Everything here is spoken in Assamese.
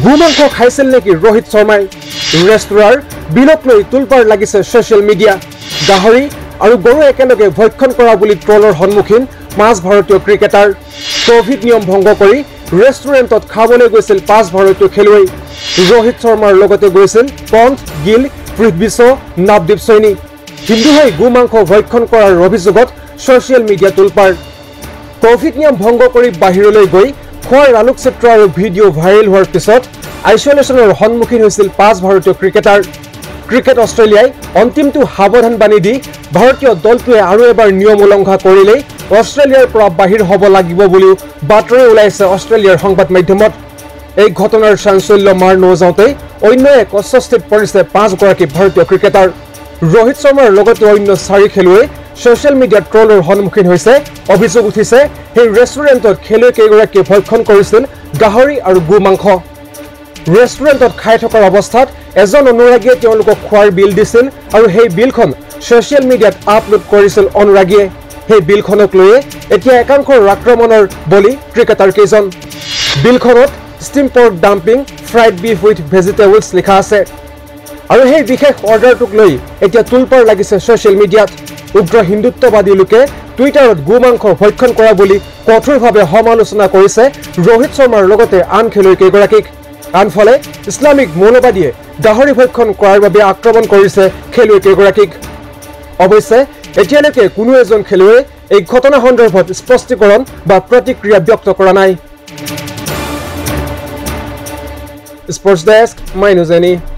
গোমাংস খাইছিল নেকি ৰোহিত শৰ্মাই ৰেষ্টুৰাৰ বিলক লৈ তুলপাৰ লাগিছে ছ'চিয়েল মিডিয়া গাহৰি আৰু গৰু একেলগে ভক্ষণ কৰা বুলি ট্ৰলৰ সন্মুখীন পাঁচ ভাৰতীয় ক্ৰিকেটাৰ কোভিড নিয়ম ভংগ কৰি ৰেষ্টুৰেণ্টত খাবলৈ গৈছিল পাঁচ ভাৰতীয় খেলুৱৈ ৰোহিত শৰ্মাৰ লগতে গৈছিল পন্থ গিল পৃথ্বী শ্ব নৱদীপ সৈনী হিন্দু হৈ গোমাংস ভক্ষণ কৰাৰ অভিযোগত ছ'চিয়েল মিডিয়া তুলপাৰ কোভিড নিয়ম ভংগ কৰি বাহিৰলৈ গৈ খোৱাৰ আলোকচিত্ৰ আৰু ভিডিঅ' ভাইৰেল হোৱাৰ পিছত আইচলেশ্যনৰ সন্মুখীন হৈছিল পাঁচ ভাৰতীয় ক্ৰিকেটাৰ ক্ৰিকেট অষ্ট্ৰেলিয়াই অন্তিমটো সাৱধান বাণী দি ভাৰতীয় দলটোৱে আৰু এবাৰ নিয়ম উলংঘা কৰিলেই অষ্ট্ৰেলিয়াৰ পৰা বাহিৰ হ'ব লাগিব বুলিও বাতৰি ওলাইছে অষ্ট্ৰেলিয়াৰ সংবাদ মাধ্যমত এই ঘটনাৰ চাঞ্চল্য মাৰ নৌযাওঁতেই অন্য এক অস্বস্তিত পৰিছে পাঁচগৰাকী ভাৰতীয় ক্ৰিকেটাৰ ৰোহিত শৰ্মাৰ লগতে অন্য চাৰি খেলুৱৈ ছ'চিয়েল মিডিয়াত ট্ৰলৰ সন্মুখীন হৈছে অভিযোগ উঠিছে সেই ৰেষ্টুৰেণ্টত খেলুৱৈ কেইগৰাকীয়ে ভক্ষণ কৰিছিল গাহৰি আৰু গোমাংস ৰেষ্টুৰেণ্টত খাই থকাৰ অৱস্থাত এজন অনুৰাগীয়ে তেওঁলোকক খোৱাৰ বিল দিছিল আৰু সেই বিলখন ছ'চিয়েল মিডিয়াত আপলোড কৰিছিল অনুৰাগীয়ে সেই বিলখনক লৈয়ে এতিয়া একাংশৰ আক্ৰমণৰ বলি ক্ৰিকেটাৰ কেইজন বিলখনত steam pork dumpling fried beef with vegetables লিখা আছে আৰু সেই বিশেষ অৰ্ডাৰটোক লৈ এতিয়া তুলপাৰ লাগিছে ছ'চিয়েল মিডিয়াত উগ্ৰ হিন্দুত্ববাদী লোকে টুইটাৰত গোমাংস ভক্ষণ কৰা বুলি কঠোৰভাৱে সমালোচনা কৰিছে ৰোহিত শৰ্মাৰ লগতে আন খেলুৱৈ কেইগৰাকীক আনফালে ইছলামিক মৌলবাদীয়ে গাহৰি ভক্ষণ কৰাৰ বাবে আক্ৰমণ কৰিছে খেলুৱৈ কেইগৰাকীক অৱশ্যে এতিয়ালৈকে কোনো এজন খেলুৱৈয়ে এই ঘটনা সন্দৰ্ভত স্পষ্টীকৰণ বা প্ৰতিক্ৰিয়া ব্যক্ত কৰা নাই sports desk my news any